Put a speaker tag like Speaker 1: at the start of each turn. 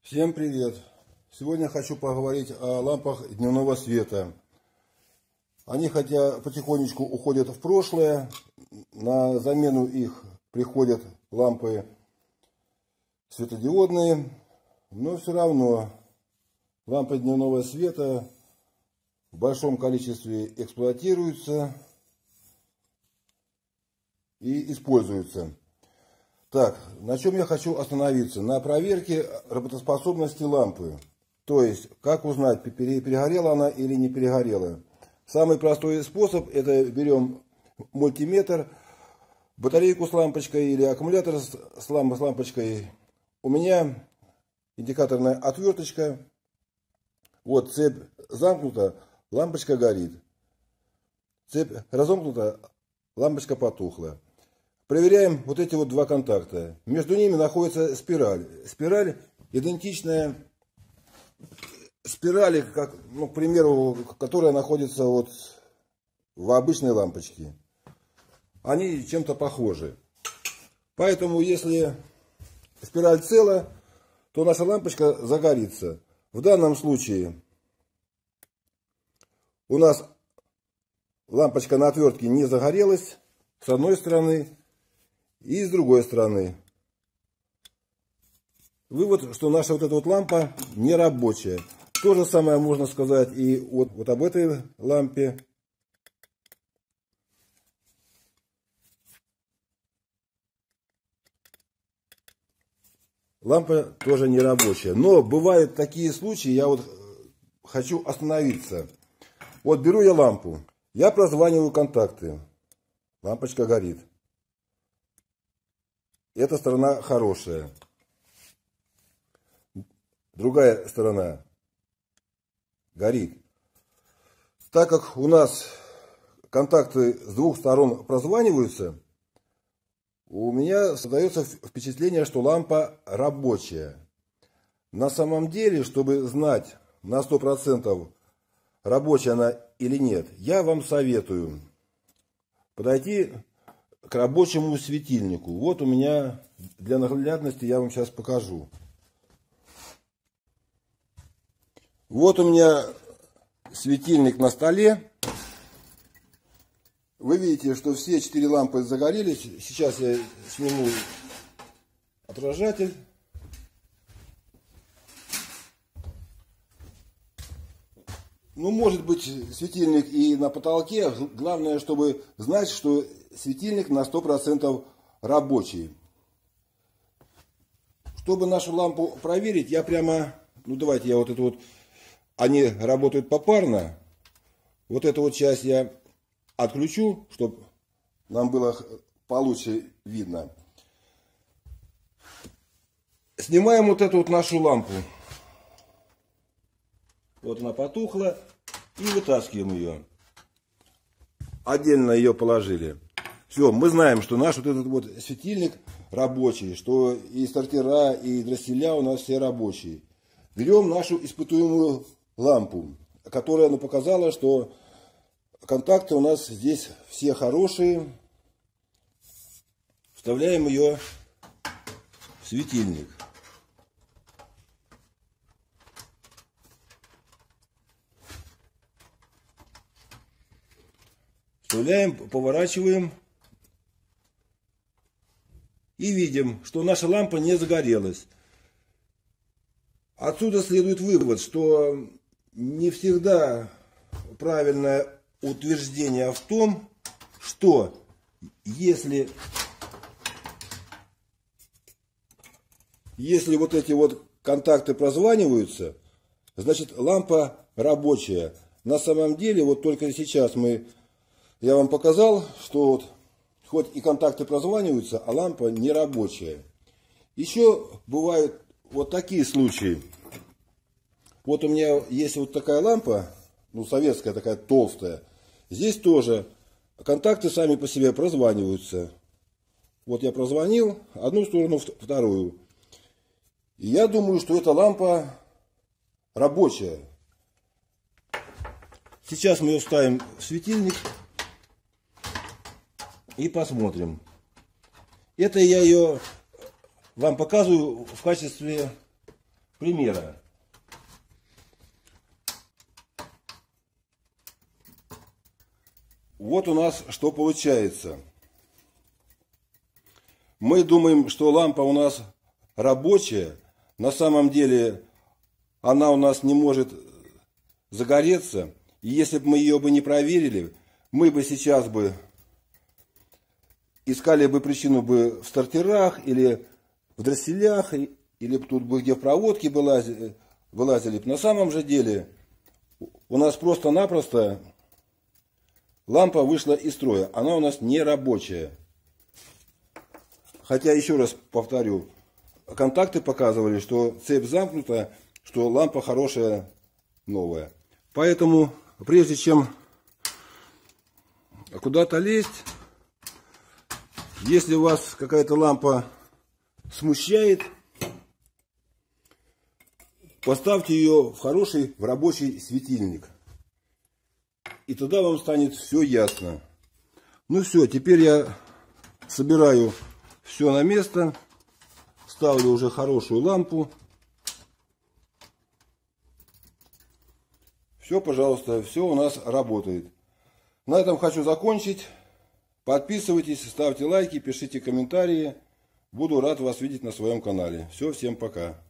Speaker 1: Всем привет! Сегодня хочу поговорить о лампах дневного света. Они, хотя потихонечку уходят в прошлое, на замену их приходят лампы светодиодные, но все равно лампы дневного света в большом количестве эксплуатируются и используются. Так, на чем я хочу остановиться? На проверке работоспособности лампы. То есть, как узнать, перегорела она или не перегорела. Самый простой способ — это берем мультиметр, батарейку с лампочкой или аккумулятор с лампочкой. У меня индикаторная отверточка. Вот цепь замкнута, лампочка горит. Цепь разомкнута, лампочка потухла. Проверяем вот эти вот два контакта. Между ними находится спираль. Спираль идентичная спирали, как, к примеру, которая находится вот в обычной лампочке. Они чем-то похожи. Поэтому, если спираль цела, то наша лампочка загорится. В данном случае у нас лампочка на отвертке не загорелась с одной стороны и с другой стороны. Вывод, что наша вот эта вот лампа не рабочая. То же самое можно сказать и вот об этой лампе. Лампа тоже не рабочая. Но бывают такие случаи, я вот хочу остановиться. Вот беру я лампу, я прозваниваю контакты. Лампочка горит. Эта сторона хорошая. Другая сторона горит. Так как у нас контакты с двух сторон прозваниваются, у меня создается впечатление, что лампа рабочая. На самом деле, чтобы знать на 100%, рабочая она или нет, я вам советую подойти к рабочему светильнику. Вот у меня, для наглядности, я вам сейчас покажу. Вот у меня светильник на столе. Вы видите, что все 4 лампы загорелись. Сейчас я сниму отражатель. Ну, может быть, светильник и на потолке. Главное, чтобы знать, что светильник на 100% рабочий. Чтобы нашу лампу проверить, я прямо... Ну, давайте я вот это вот... Они работают попарно. Вот эту вот часть я отключу, чтобы нам было получше видно. Снимаем вот эту вот нашу лампу. Вот она потухла. И вытаскиваем ее. Отдельно ее положили. Все, мы знаем, что наш вот этот вот светильник рабочий. Что и стартера, и дросселя у нас все рабочие. Берем нашу испытуемую лампу, которая показала, что контакты у нас здесь все хорошие. Вставляем ее в светильник. Вставляем, поворачиваем и видим, что наша лампа не загорелась. Отсюда следует вывод, что не всегда правильное утверждение в том, что если вот эти вот контакты прозваниваются, значит лампа рабочая. На самом деле, вот только сейчас я вам показал, что вот хоть и контакты прозваниваются, а лампа не рабочая. Еще бывают вот такие случаи. Вот у меня есть вот такая лампа, советская такая толстая. Здесь тоже контакты сами по себе прозваниваются. Вот я прозвонил одну сторону, вторую. И я думаю, что эта лампа рабочая. Сейчас мы ее вставим в светильник и посмотрим. Это я ее вам показываю в качестве примера. Вот у нас что получается. Мы думаем, что лампа у нас рабочая. На самом деле она у нас не может загореться. И если бы мы ее бы не проверили, мы бы сейчас бы искали бы причину бы в стартерах или в дросселях, или тут бы где в проводке вылазили. На самом же деле у нас просто-напросто лампа вышла из строя. Она у нас не рабочая. Хотя, еще раз повторю, контакты показывали, что цепь замкнута, что лампа хорошая, новая. Поэтому, прежде чем куда-то лезть, если вас какая-то лампа смущает, поставьте ее в хороший, в рабочий светильник. И тогда вам станет все ясно. Ну все, теперь я собираю все на место. Ставлю уже хорошую лампу. Все, пожалуйста, все у нас работает. На этом хочу закончить. Подписывайтесь, ставьте лайки, пишите комментарии. Буду рад вас видеть на своем канале. Все, всем пока.